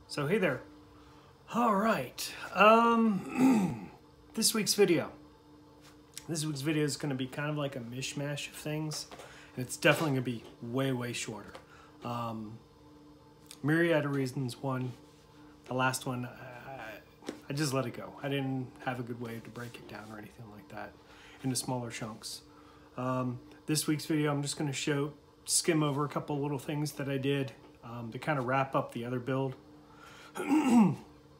So hey there. All right. This week's video is going to be kind of like a mishmash of things, and it's definitely going to be way shorter. Myriad of reasons. One, the last one, I just let it go. I didn't have a good way to break it down or anything like that into smaller chunks. This week's video, I'm just going to skim over a couple little things that I did to kind of wrap up the other build. Kind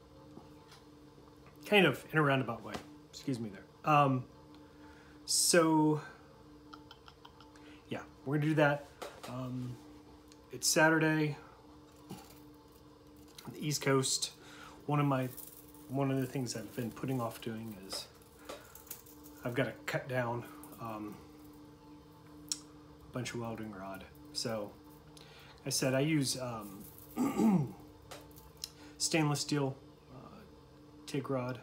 of in a roundabout way. Excuse me there. So yeah, we're gonna do that. It's Saturday on the East Coast. One of the things I've been putting off doing is I've got to cut down a bunch of welding rod. So I said I use stainless steel TIG rod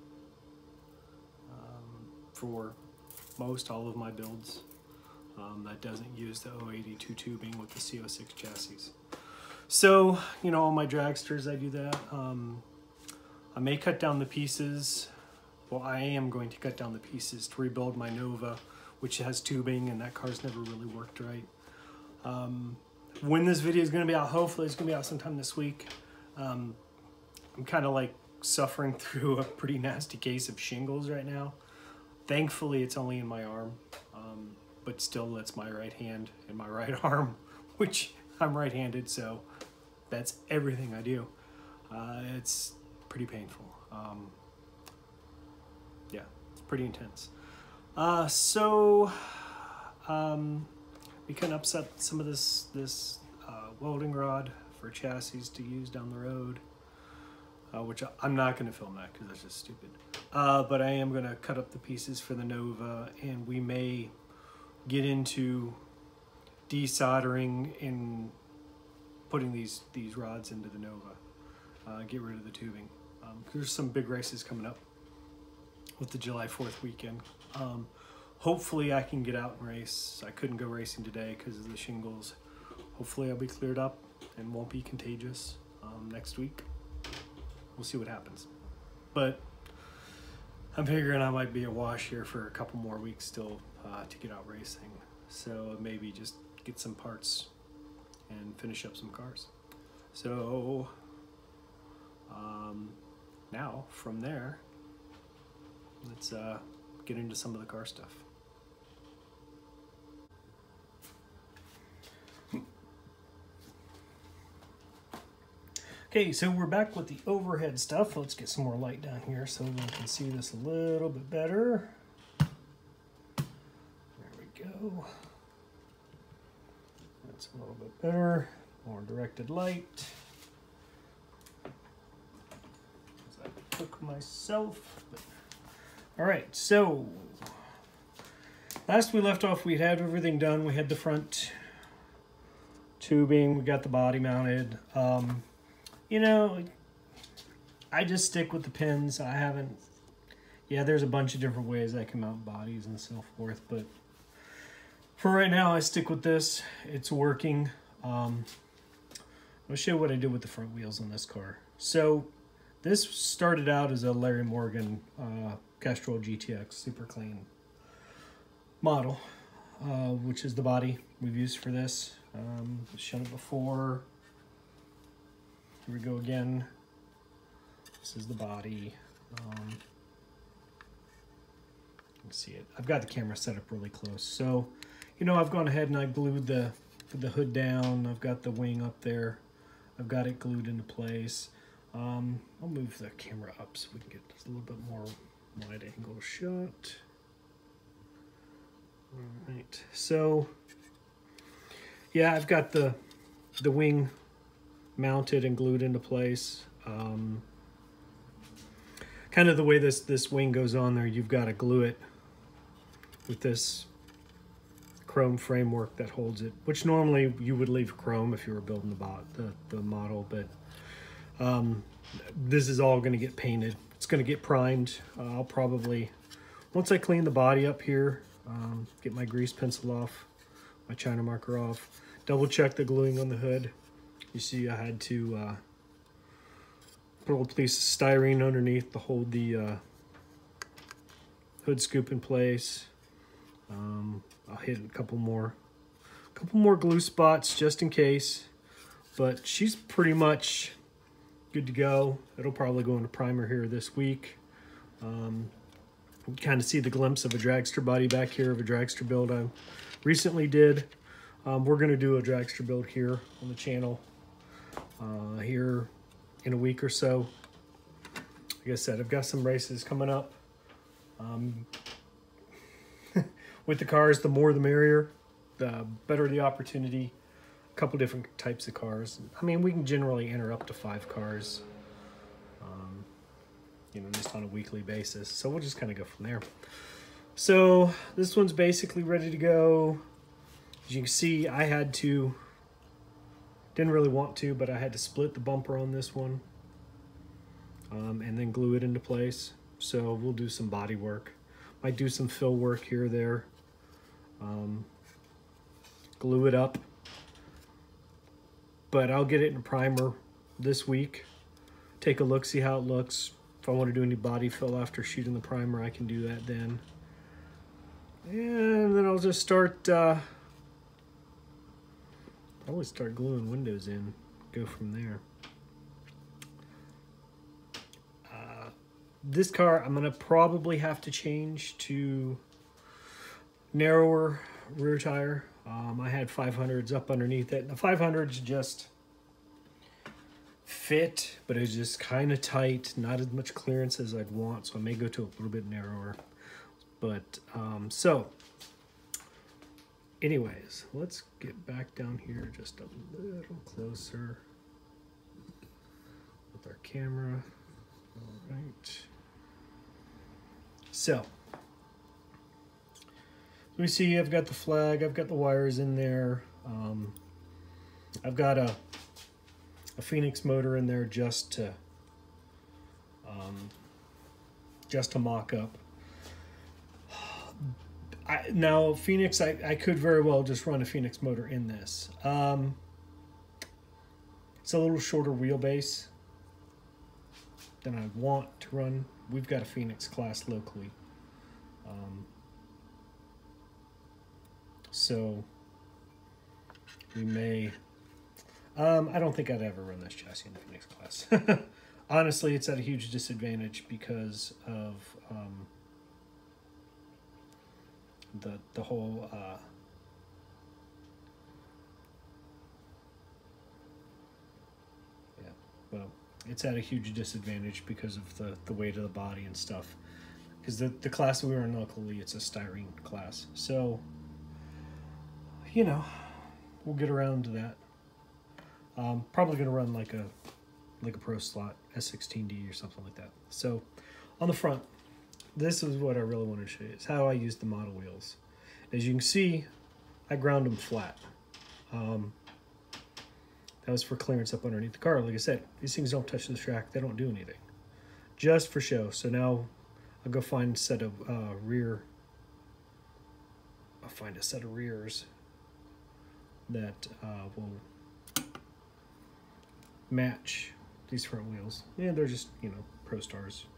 for most all of my builds. That doesn't use the 082 tubing with the C06 chassis. So, you know, all my dragsters, I do that. I may cut down the pieces. Well, I am going to cut down the pieces to rebuild my Nova, which has tubing, and that car's never really worked right. When this video is going to be out, hopefully it's going to be out sometime this week. I'm kind of like suffering through a pretty nasty case of shingles right now. Thankfully, it's only in my arm, but still that's my right hand and my right arm, which I'm right-handed, so that's everything I do. It's pretty painful. Yeah, it's pretty intense. We can upset some of this welding rod for chassis to use down the road, which I'm not going to film that because that's just stupid. But I am going to cut up the pieces for the Nova, and we may get into desoldering and putting these rods into the Nova. Get rid of the tubing. There's some big races coming up with the July 4th weekend. Hopefully I can get out and race. I couldn't go racing today because of the shingles. Hopefully I'll be cleared up and won't be contagious next week. We'll see what happens. But I'm figuring I might be a wash here for a couple more weeks still to get out racing. So maybe just get some parts and finish up some cars. So now from there, let's get into some of the car stuff. Okay, so we're back with the overhead stuff. Let's get some more light down here so we can see this a little bit better. There we go. That's a little bit better. More directed light. As I cook myself. All right, so last we left off, we had everything done. We had the front tubing. We got the body mounted. You know, I just stick with the pins. I haven't, yeah, there's a bunch of different ways I can mount bodies and so forth, but for right now, I stick with this. It's working. I'll show you what I did with the front wheels on this car. So this started out as a Larry Morgan Castrol GTX super clean model, which is the body we've used for this. I've shown it before. Here we go again. This is the body. You can see it. I've got the camera set up really close. So, you know, I've gone ahead and I glued the hood down. I've got the wing up there. I've got it glued into place. I'll move the camera up so we can get just a little bit more wide angle shot. All right. So, yeah, I've got the wing mounted and glued into place. Kind of the way this wing goes on there, you've got to glue it with this chrome framework that holds it, which normally you would leave chrome if you were building the model, but this is all going to get painted. It's going to get primed. I'll probably, once I clean the body up here, get my grease pencil off, my China marker off, double check the gluing on the hood. You see I had to Put a little piece of styrene underneath to hold the hood scoop in place. I'll hit a couple more glue spots just in case, but she's pretty much good to go. It'll probably go into primer here this week. You kind of see the glimpse of a dragster body back here, of a dragster build I recently did. We're going to do a dragster build here on the channel here in a week or so. Like I said, I've got some races coming up. With the cars, the more the merrier, the better the opportunity. A couple different types of cars. I mean, we can generally enter up to 5 cars, you know, just on a weekly basis. So we'll just kind of go from there. So this one's basically ready to go. As you can see, I had to, didn't really want to, but I had to split the bumper on this one and then glue it into place. So we'll do some body work. Might do some fill work here or there. Glue it up. But I'll get it in a primer this week. Take a look, see how it looks. If I want to do any body fill after shooting the primer, I can do that then. And then I'll just start, probably start gluing windows in. Go from there. This car, I'm going to probably have to change to narrower rear tire. I had 500s up underneath it. The 500s just fit, but it was just kind of tight, not as much clearance as I'd want, so I may go to a little bit narrower. But, so, anyways, let's get back down here just a little closer with our camera. All right. So, we see I've got the flag, I've got the wires in there. I've got a Phoenix motor in there just to mock up. Now Phoenix, I could very well just run a Phoenix motor in this. It's a little shorter wheelbase than I want to run. We've got a Phoenix class locally. So we may, I don't think I'd ever run this chassis in the Phoenix class. Honestly, it's at a huge disadvantage because of the whole yeah, well, it's at a huge disadvantage because of the weight of the body and stuff. Because the class that we were in locally, it's a styrene class. So, you know, we'll get around to that. Probably going to run like a Pro Slot S16D or something like that. So, on the front, this is what I really want to show you. It's how I use the model wheels. As you can see, I ground them flat. That was for clearance up underneath the car. Like I said, these things don't touch the track. They don't do anything. Just for show. So now I'll go find a set of rears that will match these front wheels. Yeah, they're just, you know, Pro Stars.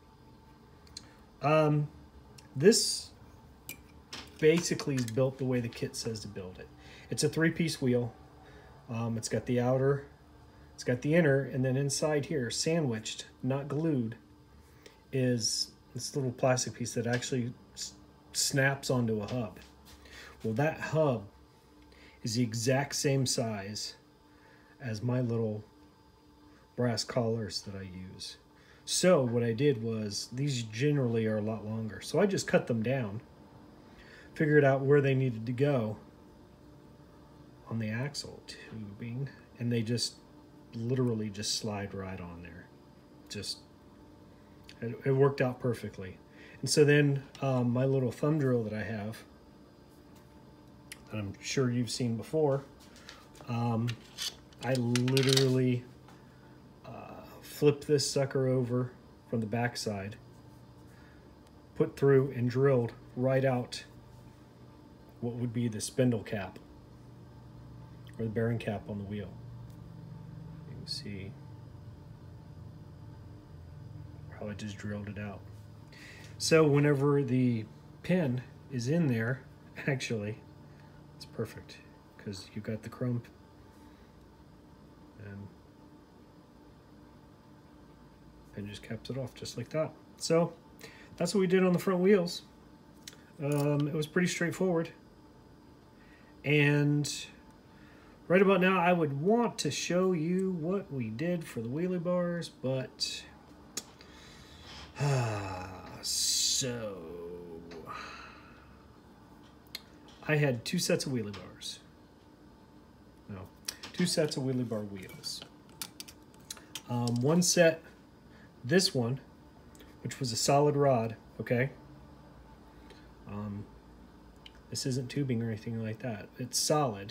This basically is built the way the kit says to build it. It's a 3-piece wheel. It's got the outer, it's got the inner, and then inside here, sandwiched, not glued, is this little plastic piece that actually snaps onto a hub. Well, that hub is the exact same size as my little brass collars that I use. So what I did was, these generally are a lot longer, so I just cut them down, figured out where they needed to go on the axle tubing, and they just literally just slide right on there. Just, it worked out perfectly. And so then my little thumb drill that I have, that I'm sure you've seen before, I literally flipped this sucker over from the back side, put through and drilled right out what would be the spindle cap or the bearing cap on the wheel. You can see probably just drilled it out. So whenever the pin is in there, actually, it's perfect because you've got the chrome and pin just caps it off just like that. So that's what we did on the front wheels. It was pretty straightforward. And right about now, I would want to show you what we did for the wheelie bars, but so I had two sets of wheelie bars. No, two sets of wheelie bar wheels. One set, this one, which was a solid rod, okay? This isn't tubing or anything like that. It's solid.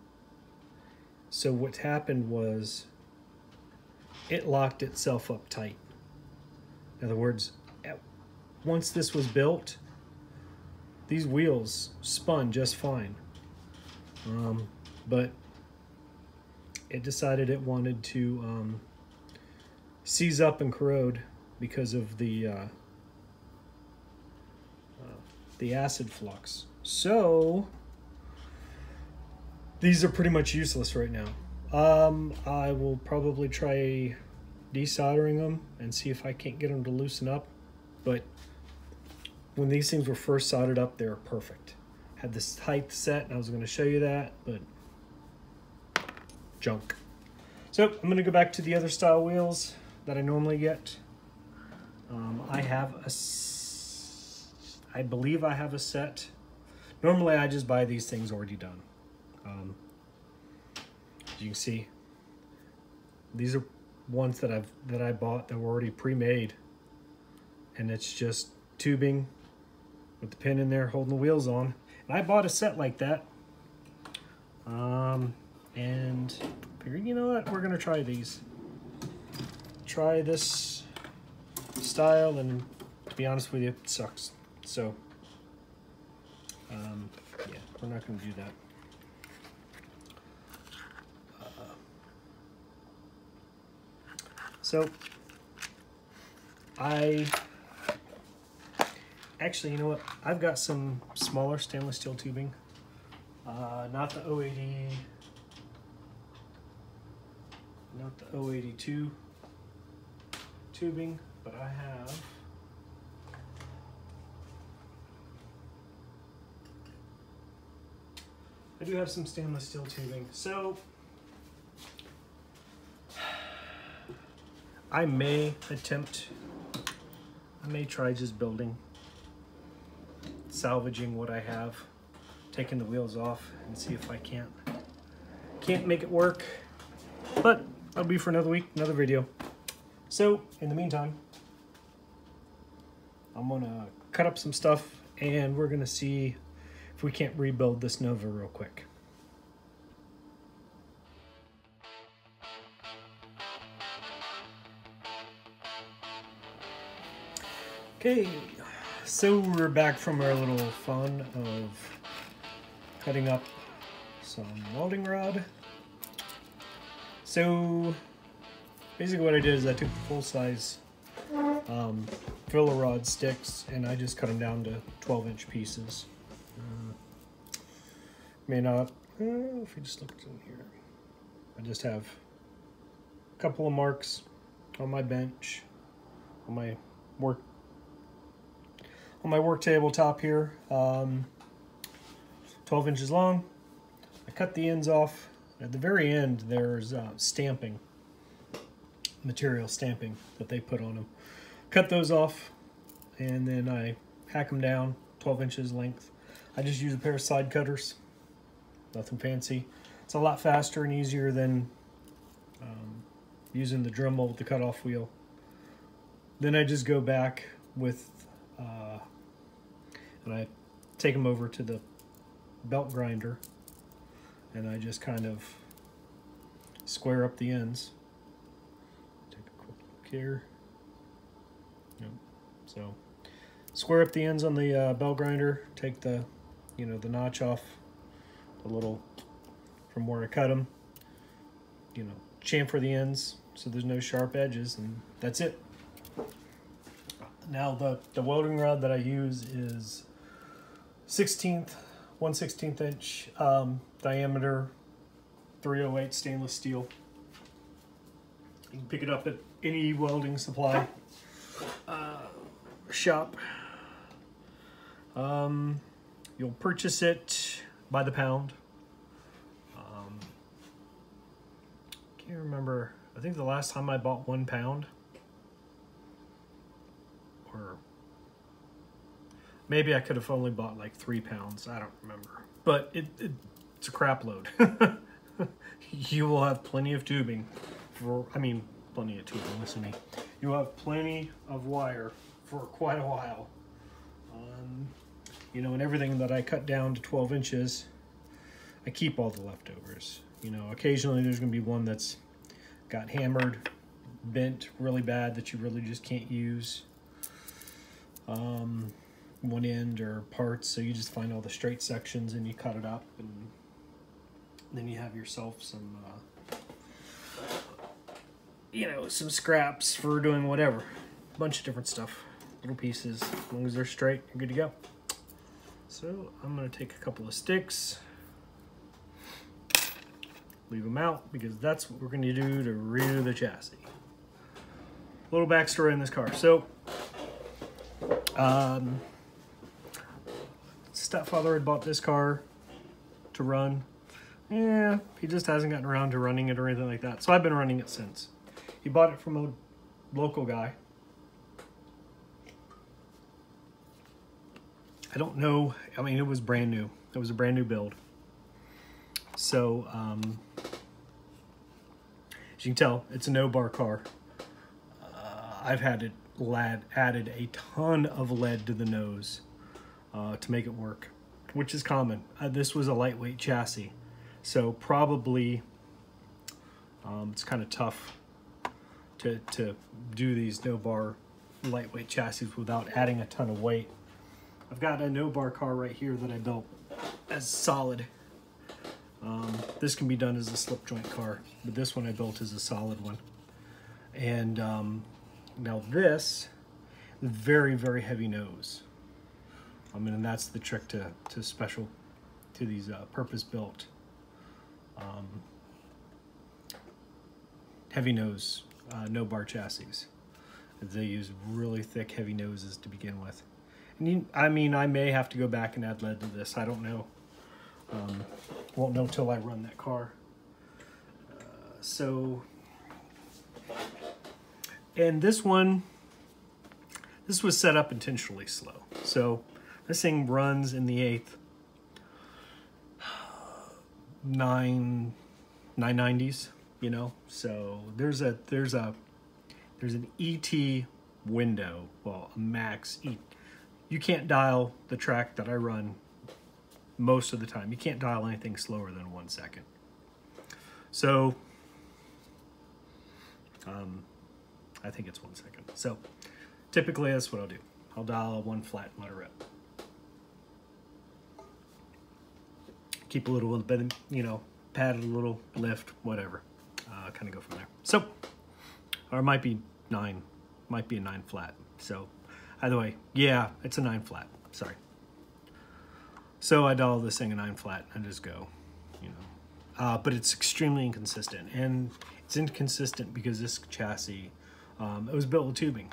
So what happened was it locked itself up tight. In other words, once this was built, these wheels spun just fine. But it decided it wanted to seize up and corrode because of the acid flux. So these are pretty much useless right now. I will probably try desoldering them and see if I can't get them to loosen up. But when these things were first soldered up, they were perfect. Had this height set, and I was going to show you that, but junk. So I'm going to go back to the other style wheels that I normally get. I believe I have a set. Normally I just buy these things already done. As you can see, these are ones that I bought that were already pre-made, and it's just tubing with the pin in there holding the wheels on. And I bought a set like that, and figured, you know what, we're gonna try these. Try this style, and to be honest with you, it sucks. So yeah, we're not going to do that. So actually, you know what? I've got some smaller stainless steel tubing. Not the 080, not the 082 tubing, but I do have some stainless steel tubing. So I may try just salvaging what I have, taking the wheels off, and see if I can't make it work. But that'll be for another week, another video. So in the meantime, I'm gonna cut up some stuff, and we're gonna see if we can't rebuild this Nova real quick. Okay, so we're back from our little fun of cutting up some welding rod. So basically what I did is I took the full-size filler rod sticks and I just cut them down to 12-inch pieces. May not, if you just look in here, I just have a couple of marks on my bench, on my work tabletop here, 12 inches long. I cut the ends off. At the very end, there's stamping, material stamping that they put on them. Cut those off, and then I hack them down 12 inches length. I just use a pair of side cutters, nothing fancy. It's a lot faster and easier than using the Dremel with the cutoff wheel. Then I just go back with, and I take them over to the belt grinder, and I just kind of square up the ends. Take a quick look here. Yep. So square up the ends on the belt grinder. Take the, the notch off, the little from where I cut them. Chamfer the ends so there's no sharp edges, and that's it. Now the welding rod that I use is 1/16 inch diameter, 308 stainless steel. You can pick it up at any welding supply shop. You'll purchase it by the pound. Can't remember. I think the last time I bought 1 pound, or maybe I could have only bought like 3 pounds. I don't remember. But it's a crap load. You will have plenty of tubing plenty of tubing, listen to me. You have plenty of wire for quite a while. You know, and everything that I cut down to 12 inches, I keep all the leftovers. You know, occasionally there's going to be one that's got hammered, bent really bad that you really just can't use. One end or parts, so you just find all the straight sections and you cut it up, and then you have yourself some, you know, some scraps for doing whatever. A bunch of different stuff, little pieces. As long as they're straight, you're good to go. So I'm going to take a couple of sticks, leave them out, because that's what we're going to do to rear the chassis. A little backstory in this car. So, stepfather had bought this car to run. Yeah, he just hasn't gotten around to running it or anything like that. So I've been running it since. He bought it from a local guy. I don't know. I mean, it was brand new. It was a brand new build. So, as you can tell, it's a no-bar car. I've had it added a ton of lead to the nose to make it work, which is common. This was a lightweight chassis, so probably it's kind of tough to do these no-bar lightweight chassis without adding a ton of weight. I've got a no-bar car right here that I built as solid. This can be done as a slip joint car, but this one I built as a solid one. And now this, very, very heavy nose. I mean, and that's the trick to these purpose-built heavy nose no-bar chassis. They use really thick, heavy noses to begin with. And I mean, I may have to go back and add lead to this. I don't know. Won't know till I run that car. And this one, this was set up intentionally slow. So this thing runs in the 8th 990s, you know. So there's an ET window, well, a max ET. You can't dial the track that I run most of the time. You can't dial anything slower than 1 second. So I think it's 1 second. So typically that's what I'll do. I'll dial 1 flat and let it rip. Keep a little bit, you know, pad it a little, lift, whatever. Kind of go from there. So, or it might be a 9 flat. So either way, yeah, it's a 9 flat. Sorry. So I dial this thing a 9 flat and I just go, you know. But it's extremely inconsistent, and it's inconsistent because this chassis, it was built with tubing.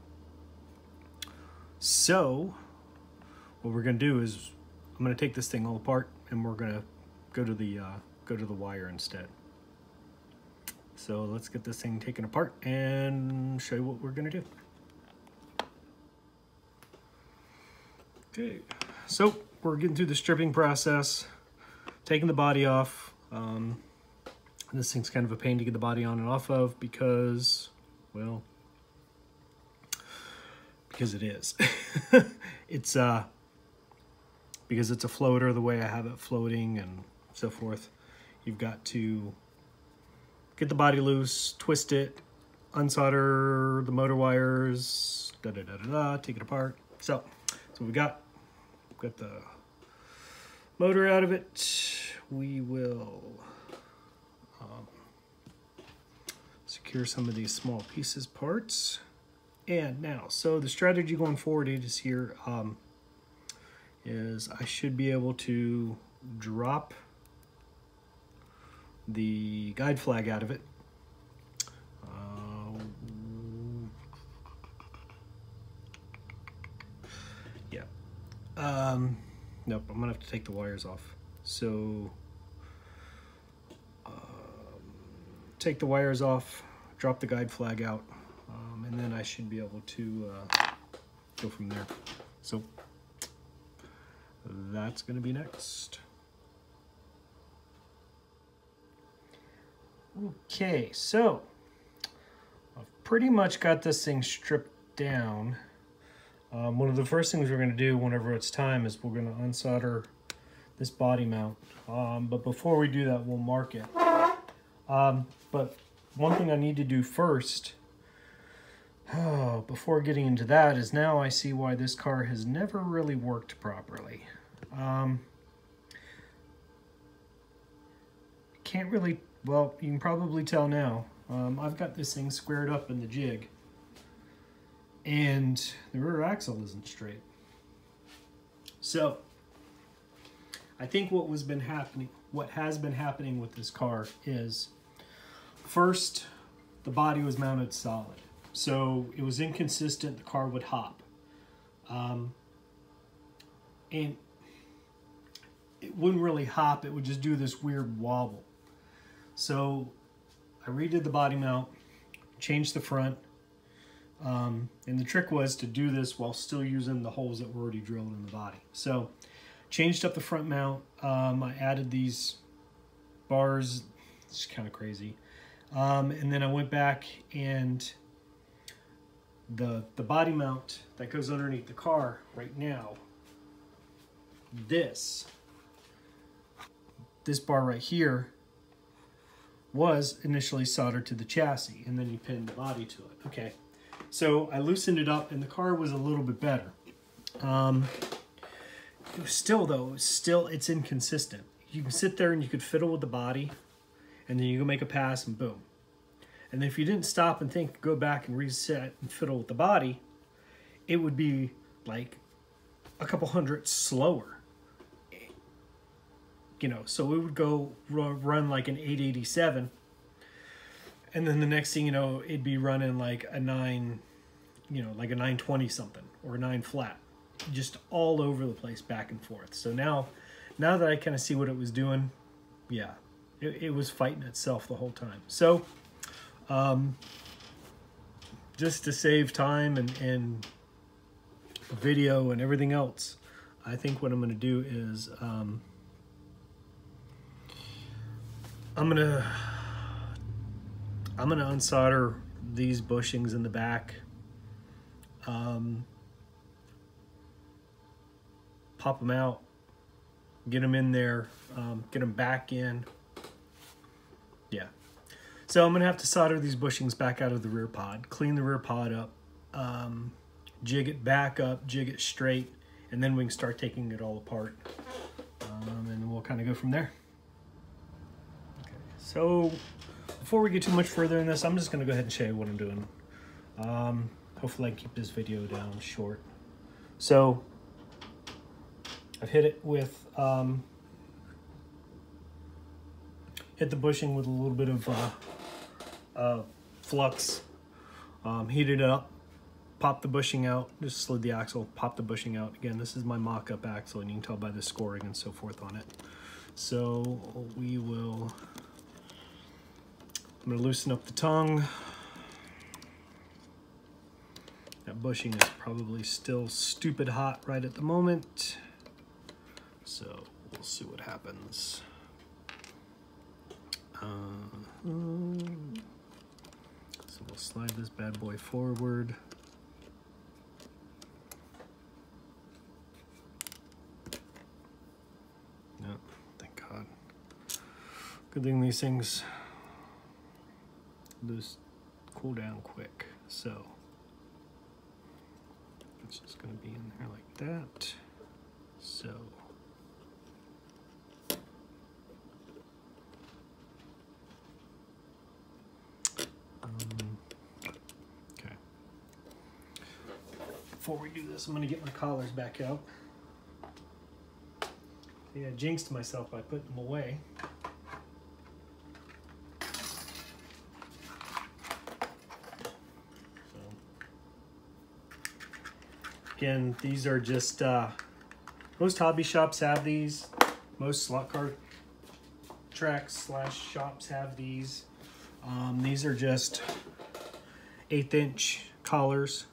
So what we're gonna do is I'm gonna take this thing all apart, and we're gonna go to the wire instead. So let's get this thing taken apart and show you what we're gonna do. Okay, so we're getting through the stripping process, taking the body off. This thing's kind of a pain to get the body on and off of because, well, because it is. It's because it's a floater, the way I have it floating and so forth. You've got to get the body loose, twist it, unsolder the motor wires, take it apart. So we got the motor out of it. We will secure some of these small pieces parts. And now, so the strategy going forward is here, is I should be able to drop the guide flag out of it. Yeah. Nope, I'm gonna have to take the wires off. So, take the wires off, drop the guide flag out, and then I should be able to go from there. So that's going to be next. Okay, so I've pretty much got this thing stripped down. One of the first things we're going to do whenever it's time is we're going to unsolder this body mount. But before we do that, we'll mark it. But one thing I need to do first, before getting into that, is now I see why this car has never really worked properly. Can't really, well, you can probably tell now. I've got this thing squared up in the jig, and the rear axle isn't straight. So I think what has been happening with this car is, first, the body was mounted solid. So it was inconsistent, the car would hop. And it wouldn't really hop, it would just do this weird wobble. So I redid the body mount, changed the front, and the trick was to do this while still using the holes that were already drilled in the body. So changed up the front mount, I added these bars, it's kind of crazy. And then I went back and the body mount that goes underneath the car right now, this bar right here was initially soldered to the chassis, and then you pinned the body to it. Okay, so I loosened it up and the car was a little bit better. It was still, though, it's inconsistent. You can sit there and you could fiddle with the body, and then you go make a pass and boom. And then if you didn't stop and think, go back and reset and fiddle with the body, it would be like a couple hundred slower. You know, so it would go run like an 887, and then the next thing you know, it'd be running like a 9, you know, like a 920 something or a 9 flat, just all over the place, back and forth. So now that I kind of see what it was doing, yeah, it was fighting itself the whole time. So just to save time and video and everything else, I think what I'm going to do is I'm gonna unsolder these bushings in the back, pop them out, get them in there, get them back in. Yeah. So I'm gonna have to solder these bushings back out of the rear pod, clean the rear pod up, jig it back up, jig it straight, and then we can start taking it all apart, and we'll kind of go from there. So before we get too much further in this, I'm just going to go ahead and show you what I'm doing. Hopefully I can keep this video down short. So I've hit it with, hit the bushing with a little bit of flux, heated it up, popped the bushing out, just slid the axle, popped the bushing out. Again, this is my mock-up axle, and you can tell by the scoring and so forth on it. So we will... I'm going to loosen up the tongue. That bushing is probably still stupid hot right at the moment. So we'll see what happens. So we'll slide this bad boy forward. No, thank God. Good thing these things just cool down quick. So it's just going to be in there like that. So okay. before we do this, I'm gonna get my collars back out. Yeah, I jinxed myself by putting them away. So, again, these are just, most hobby shops have these. Most slot car tracks / shops have these. These are just 1/8 inch collars.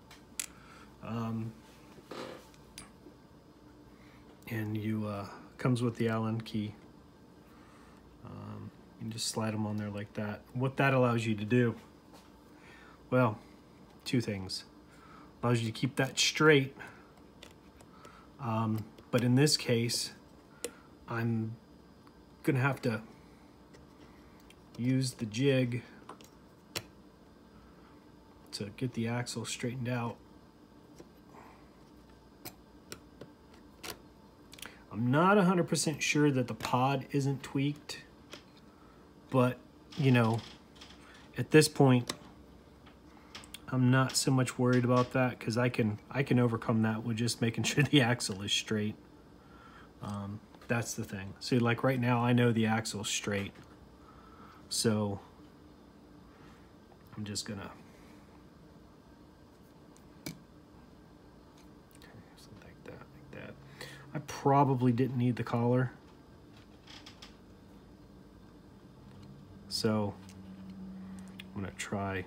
And you comes with the Allen key. You just slide them on there like that. What that allows you to do, well, 2 things. Allows you to keep that straight. But in this case, I'm gonna have to use the jig to get the axle straightened out. I'm not 100% sure that the pod isn't tweaked, but you know, at this point, I'm not so much worried about that because I can overcome that with just making sure the axle is straight. That's the thing. See, like right now, I know the axle's straight, so I'm just gonna. I probably didn't need the collar, so I'm gonna try.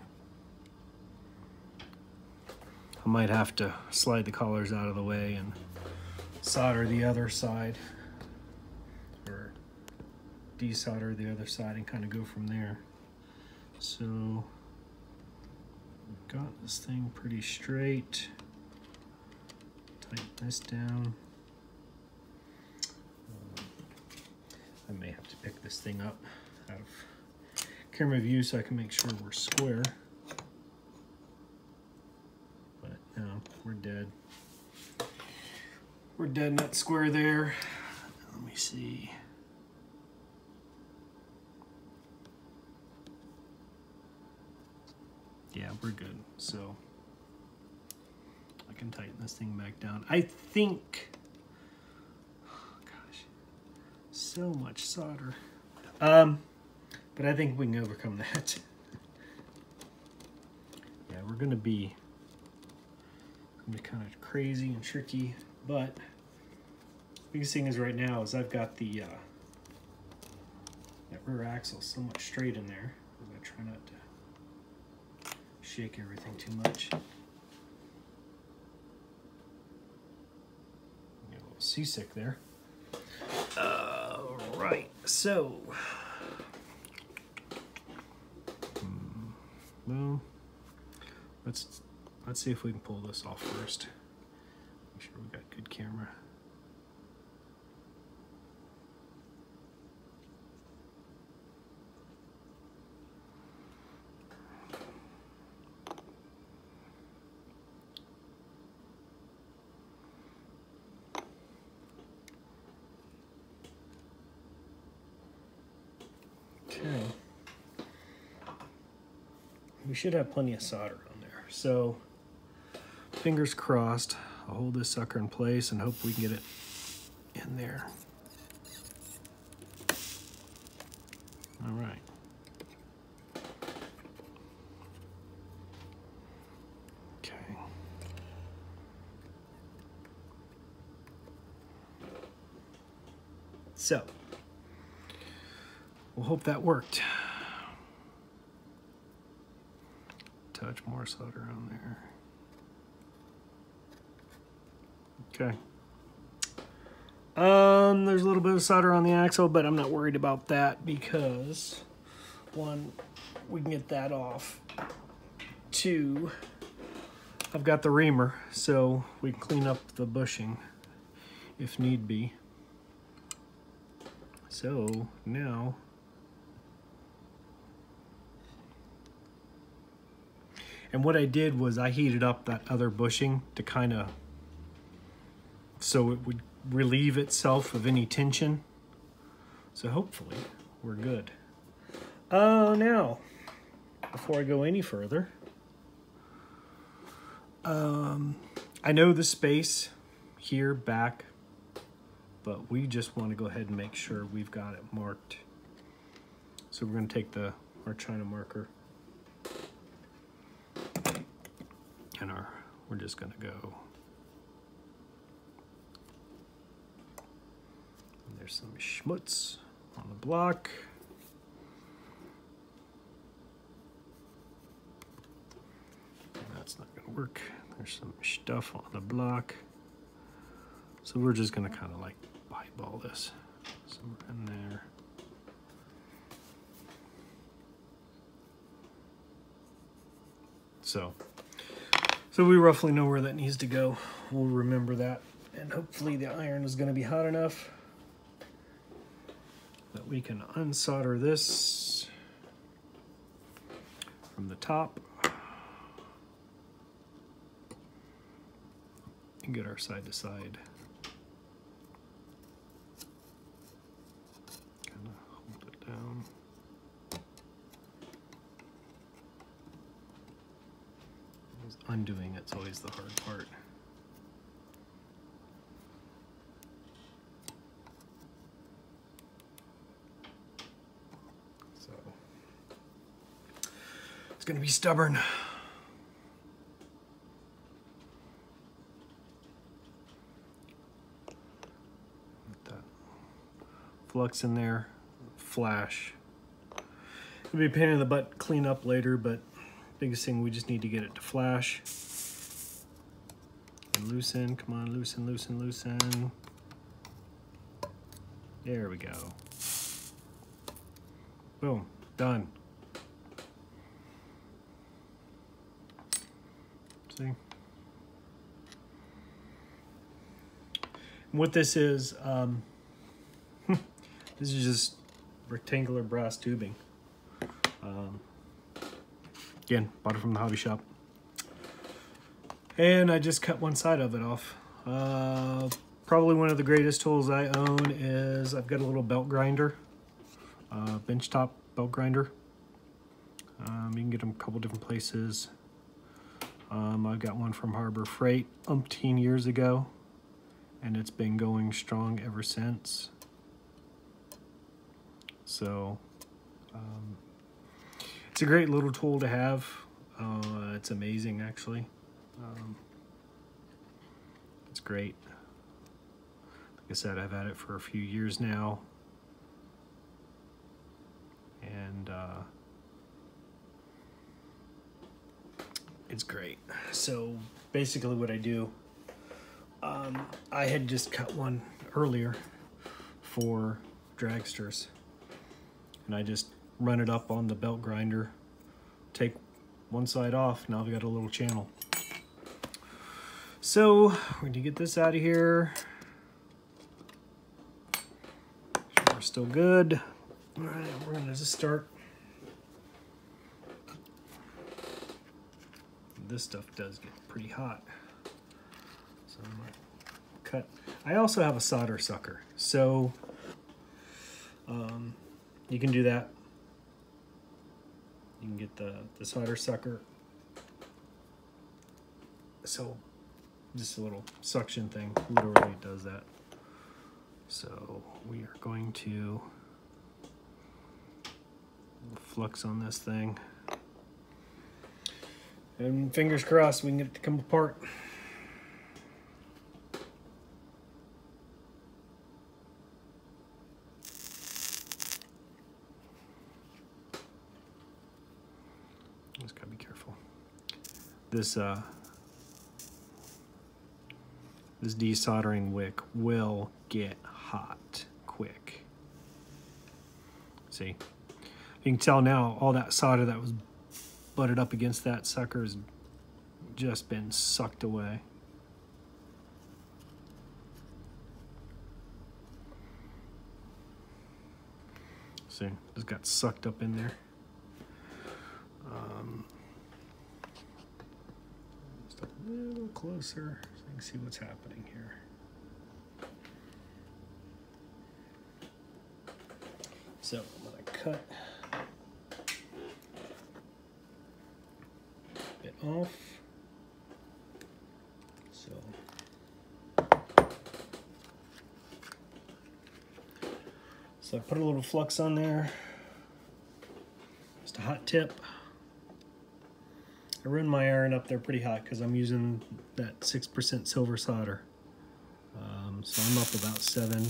I might have to slide the collars out of the way and solder the other side, or desolder the other side and kind of go from there. So I've got this thing pretty straight. Tighten this down. I may have to pick this thing up out of camera view so I can make sure we're square. But no, we're dead. We're dead not square there. Let me see. Yeah, we're good. So I can tighten this thing back down. I think, so much solder. But I think we can overcome that. Yeah, we're gonna be kind of crazy and tricky, but the biggest thing is right now is I've got the that rear axle so much straight in there. I'm gonna try not to shake everything too much. Get a little seasick there. Right, so well, let's see if we can pull this off first. Make sure we got good camera. Okay, we should have plenty of solder on there. So, fingers crossed, I'll hold this sucker in place and hope we can get it in there. All right. Okay. So, we'll hope that worked. Touch more solder on there. Okay. There's a little bit of solder on the axle, but I'm not worried about that because, 1, we can get that off. 2, I've got the reamer, so we can clean up the bushing if need be. So now, and what I did was I heated up that other bushing to kind of, so it would relieve itself of any tension. So hopefully we're good. Now, before I go any further, I know the space here back, but we just want to go ahead and make sure we've got it marked. So we're going to take our China marker and we're just going to go. And there's some schmutz on the block. And that's not going to work. There's some stuff on the block. So we're just going to kind of like eyeball this somewhere in there. So we roughly know where that needs to go. We'll remember that. And hopefully the iron is going to be hot enough that we can unsolder this from the top and get our side to side. Kind of hold it down. Undoing it's always the hard part. So it's going to be stubborn. Put that flux in there, flash. It'll be a pain in the butt clean up later, but biggest thing, we just need to get it to flash and loosen. Come on, loosen, loosen, loosen. There we go. Boom, done. See? And what this is just rectangular brass tubing. Again, bought it from the hobby shop. And I just cut one side of it off. Probably one of the greatest tools I own is I've got a little belt grinder, bench top belt grinder. You can get them a couple different places. I've got one from Harbor Freight umpteen years ago, and it's been going strong ever since. So, it's a great little tool to have. It's amazing, actually. It's great. Like I said, I've had it for a few years now. And it's great. So basically what I do, I had just cut one earlier for dragsters. And I just run it up on the belt grinder, take one side off, now I've got a little channel. So we're going to get this out of here. Sure we're still good. All right, we're going to just start. This stuff does get pretty hot. So I'm going to cut. I also have a solder sucker, so you can do that. You can get the solder sucker. So just a little suction thing literally does that. So we are going to flux on this thing. And fingers crossed we can get it to come apart. Just gotta be careful. This this desoldering wick will get hot quick. See, you can tell now all that solder that was butted up against that sucker has just been sucked away. See, just got sucked up in there. Just a little closer so you can see what's happening here. So I'm going to cut it off. So So I put a little flux on there. Just a hot tip. I run my iron up there pretty hot because I'm using that 6% silver solder. So I'm up about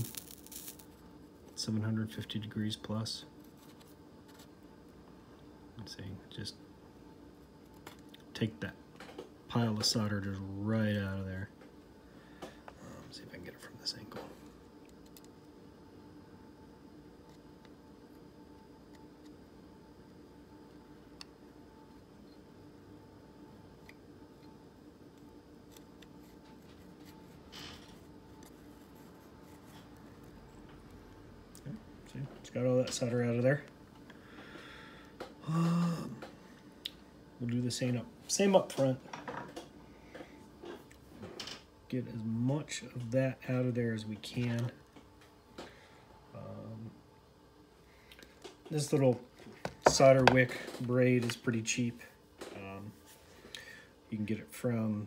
750 degrees plus. Let's see, just take that pile of solder just right out of there. Let's see if I can get it from this angle. See, it's got all that solder out of there. We'll do the same up front. Get as much of that out of there as we can. This little solder wick braid is pretty cheap. You can get it from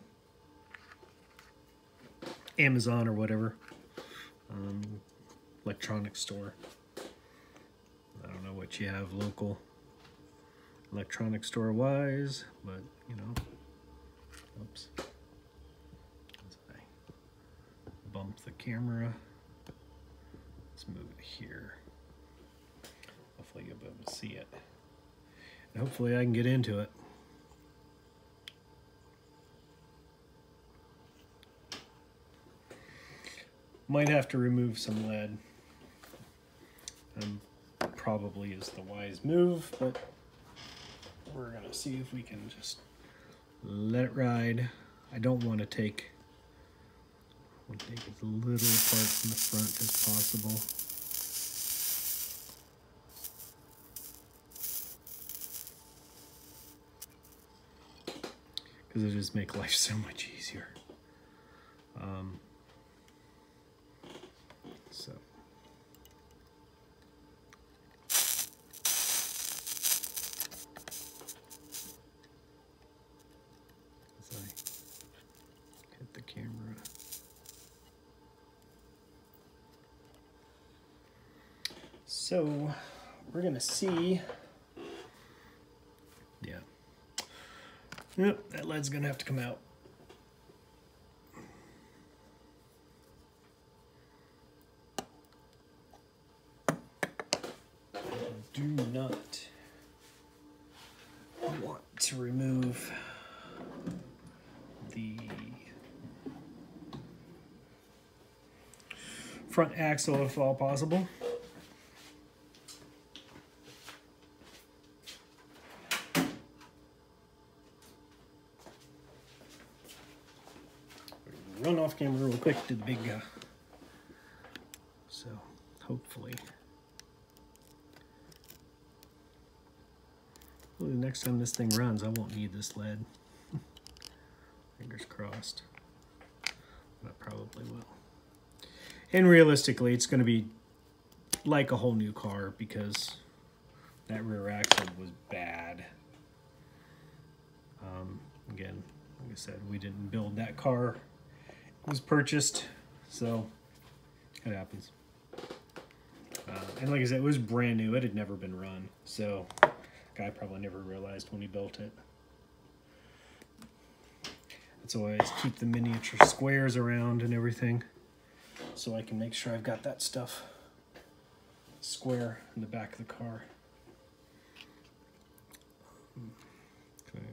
Amazon or whatever, electronics store. I don't know what you have local electronic store wise, but you know, oops, as I bump the camera, let's move it here. Hopefully you'll be able to see it, and hopefully I can get into it. Might have to remove some lead. Probably is the wise move, but we're gonna see if we can just let it ride. I don't want to take as little apart from the front as possible. Because it'll just make life so much easier. So. Hit the camera. So we're gonna see. Yeah. Yep, that lead's gonna have to come out. Do not want to remove the front axle if all possible. Run off camera real quick to the big guy. So hopefully the next time this thing runs, I won't need this lead. Fingers crossed. But I probably will. And realistically, it's going to be like a whole new car because that rear axle was bad. Again, like I said, we didn't build that car. It was purchased, so it happens. And like I said, it was brand new. It had never been run, so guy probably never realized when he built it. That's why I keep the miniature squares around and everything, so I can make sure I've got that stuff square in the back of the car. Okay.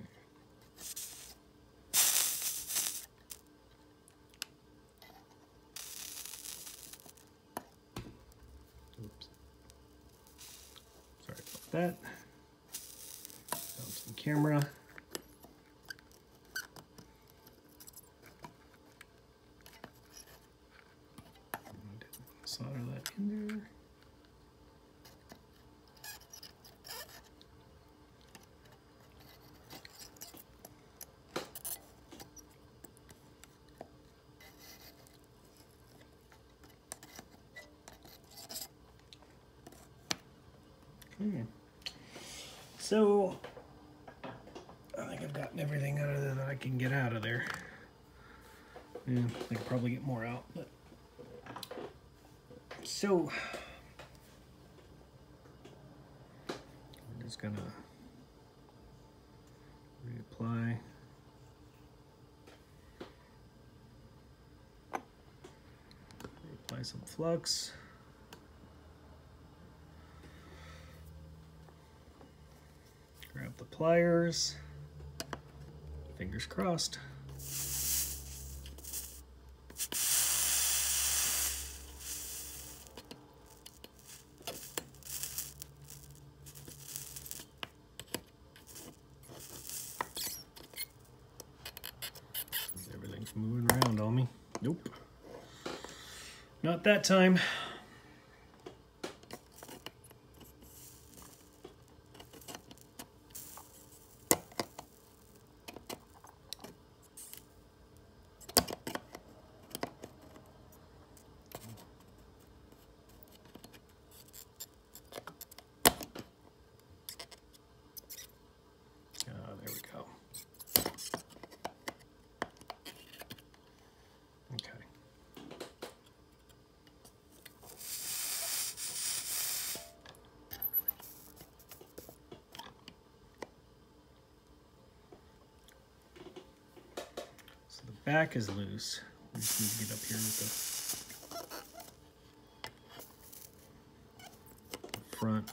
Oops. Sorry about that. Some camera. Solder that in there. Okay. So I think I've gotten everything out of there that I can get out of there. Yeah, I could probably get more out, but so I'm just gonna reapply. Apply some flux. Grab the pliers. Fingers crossed. Everything's moving around on me. Nope. Not that time. There we go. Okay. So the back is loose. We just need to get up here with the front.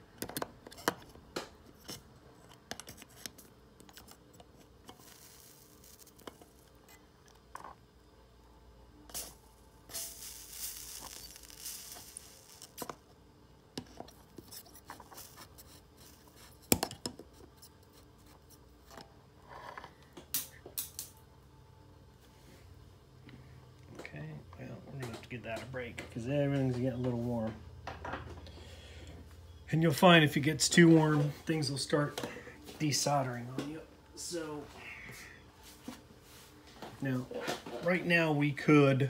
Get that a break because everything's getting a little warm, and you'll find if it gets too warm things will start desoldering on you. So now right now we could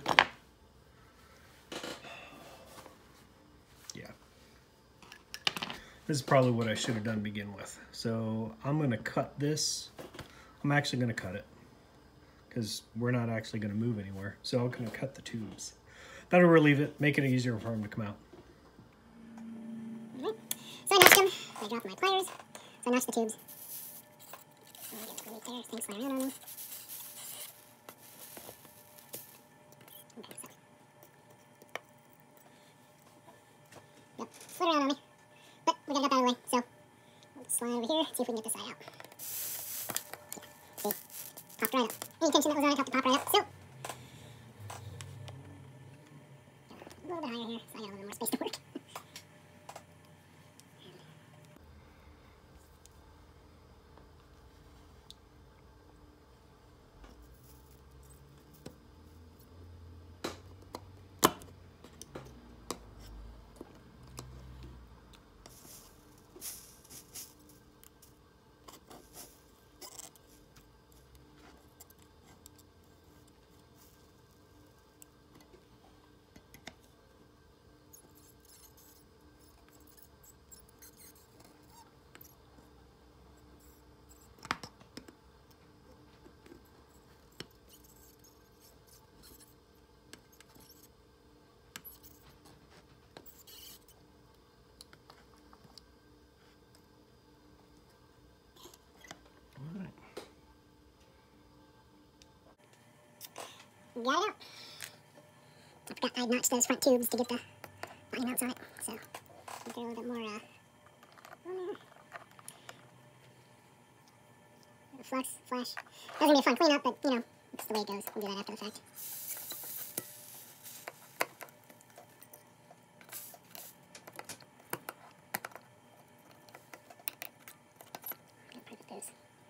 this is probably what I should have done to begin with. So I'm going to cut this. I'm actually going to cut it because we're not actually going to move anywhere, so I'm going to cut the tubes. That'll relieve it, make it easier for them to come out. So I notched them. I dropped my pliers. So I notched the tubes. Things fly around on me. Okay, so. Yep, slid around on me. But we gotta get that out of the way, so we'll slide over here, see if we can get this side out. Yeah. See? Popped right up. Any tension that was on it helped to pop right up. So a little bit higher here, so I got a little more space to work. Got it out. I forgot I'd notched those front tubes to get the body mounts on it, so get a little bit more on there. Flux, flash. That was gonna be a fun cleanup, but you know, it's the way it goes. We'll do that after the fact. Those.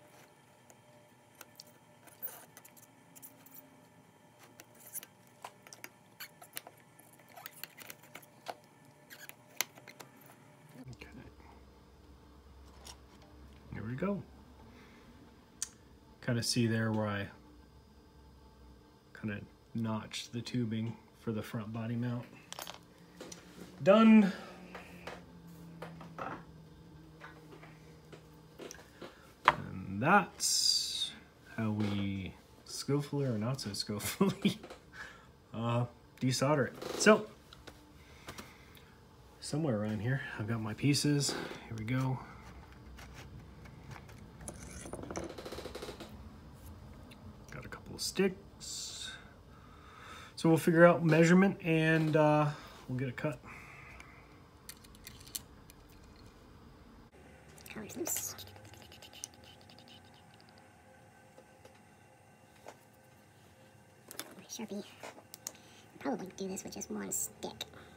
Here we go. Kind of see there where I kind of notched the tubing for the front body mount. Done. And that's how we skillfully or not so skillfully desolder it. So, somewhere around here, I've got my pieces. Here we go. Got a couple of sticks. So we'll figure out measurement and we'll get a cut. Colors loose. My Sharpie. I'll probably do this with just one stick.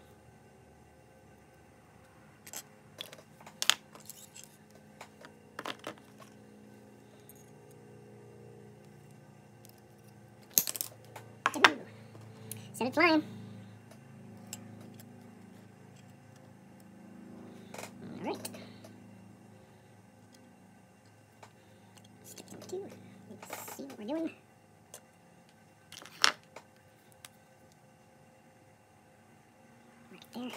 Set it flying. All right. Step number 2. Let's see what we're doing. Right there.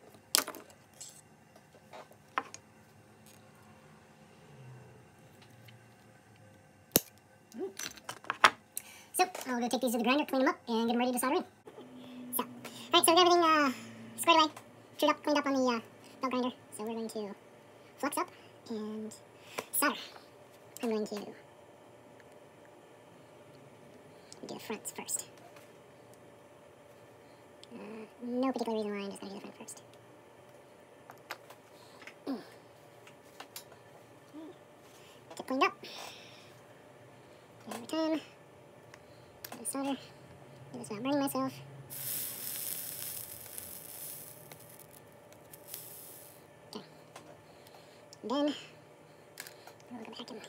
So, I'll go take these to the grinder, clean them up, and get them ready to solder in. So, alright, so we got everything squared away, trued up, cleaned up on the belt grinder. So we're going to flux up and solder. I'm going to do the fronts first. No particular reason why, I'm just going to do the front first. Get it cleaned up. Every time. Solder. Do this without burning myself. Okay. And then we'll go back and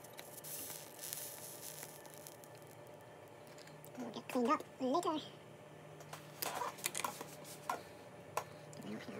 we'll get cleaned up later. I don't have.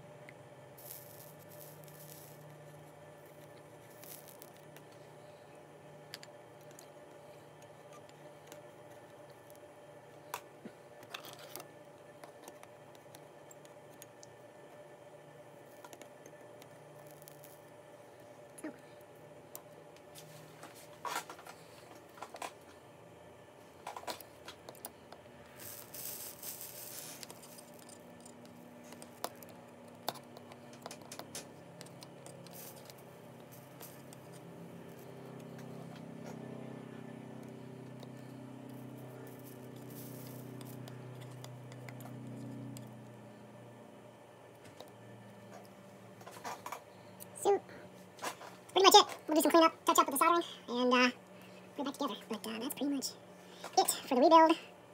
So, pretty much it. We'll do some cleanup, touch up with the soldering, and put it back together. But that's pretty much it for the rebuild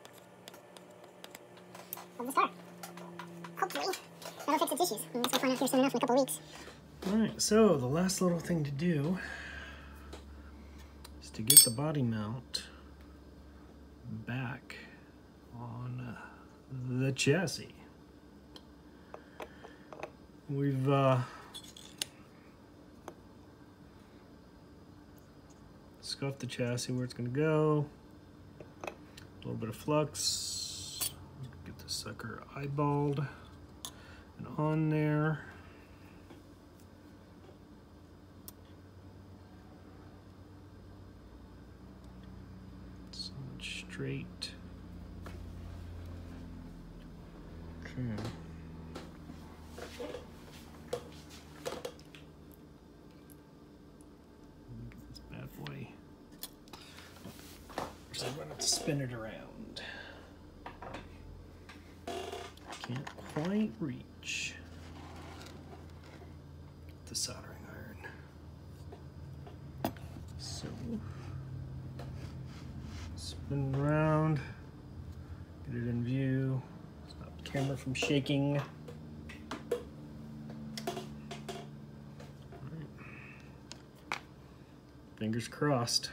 of the car. Hopefully, that'll fix its issues. We'll find out here soon enough in a couple of weeks. Alright, so the last little thing to do is to get the body mount back on the chassis. We've scuffed the chassis where it's going to go. A little bit of flux. Get the sucker eyeballed and on there. So much straight. Okay. I'm going to have to spin it around. Can't quite reach the soldering iron. So, spin around, get it in view, stop the camera from shaking. All right. Fingers crossed.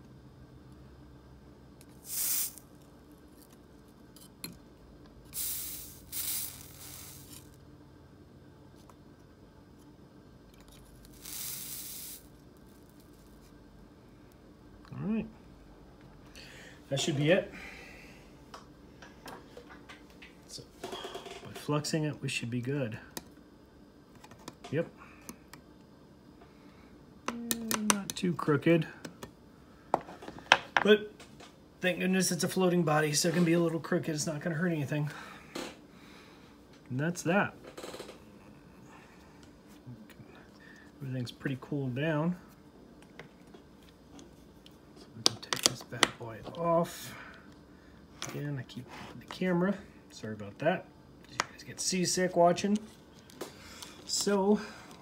Alright, that should be it. So, by fluxing it, we should be good. Yep. Not too crooked, but Thank goodness it's a floating body, so it can be a little crooked. It's not going to hurt anything. And that's that. Everything's pretty cooled down. So we can take this bad boy off. Again, I keep the camera. Sorry about that. You guys get seasick watching. So,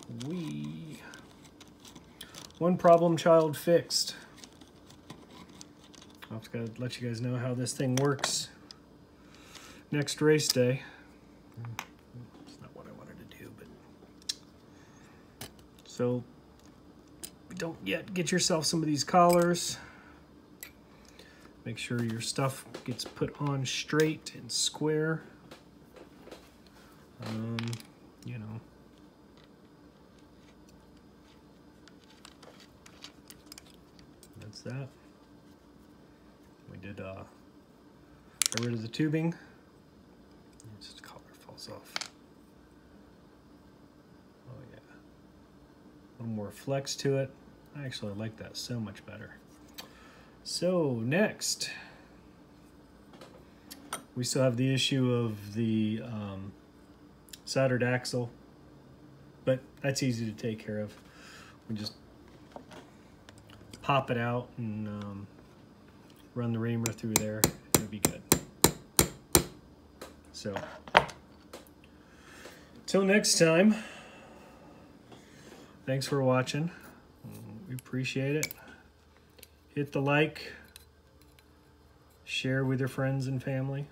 one problem child fixed. I'll have to let you guys know how this thing works next race day. It's not what I wanted to do, but so don't yet get yourself some of these collars. Make sure your stuff gets put on straight and square. You know. That's that. We did get rid of the tubing. Just the collar falls off. Oh yeah. A little more flex to it. I actually like that so much better. So next, we still have the issue of the soldered axle, but that's easy to take care of. We just pop it out and run the reamer through there. It'll be good. So, till next time, thanks for watching. We appreciate it. Hit the like, share with your friends and family.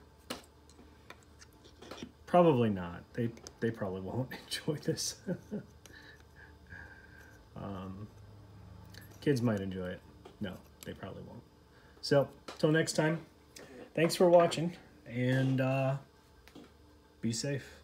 Probably not. They probably won't enjoy this. Kids might enjoy it. No, they probably won't. So, till next time, thanks for watching, and be safe.